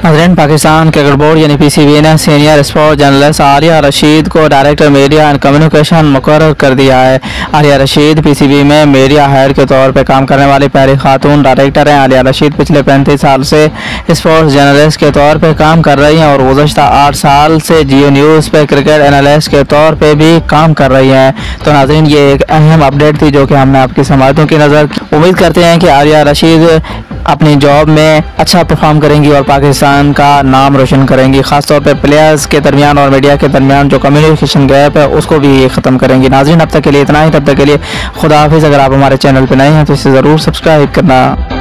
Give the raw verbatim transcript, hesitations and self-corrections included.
नाज़रीन, Pakistan cricket board यानी P C B ने senior sports journalist Alia Rashid को डायरेक्टर मीडिया एंड कम्युनिकेशन मुकर्रर कर दिया है। Alia Rashid P C B में मीडिया हेड के तौर पर काम करने वाली पहली खातून डायरेक्टर हैं। आलिया रशीद पिछले पैंतीस साल से स्पोर्ट्स जर्नलिस्ट के तौर पर काम कर रही हैं और गुज़श्ता आठ साल से जियो न्यूज़ पर क्रिकेट एनालिस्ट के तौर पर भी काम कर रही हैं। तो नाज़रीन, ये एक अहम अपडेट थी जो कि हमने आपकी समातों की नज़र। उम्मीद करते हैं कि आलिया रशीद अपनी जॉब में अच्छा परफॉर्म करेंगी और पाकिस्तान का नाम रोशन करेंगी। खासतौर पे प्लेयर्स के दरमियान और मीडिया के दरमियान जो कम्युनिकेशन गैप है उसको भी ये ख़त्म करेंगी। नाज़रीन, अब तक के लिए इतना ही। तब तक के लिए खुदा हाफिज़। अगर आप हमारे चैनल पर नए हैं तो इसे ज़रूर सब्सक्राइब करना।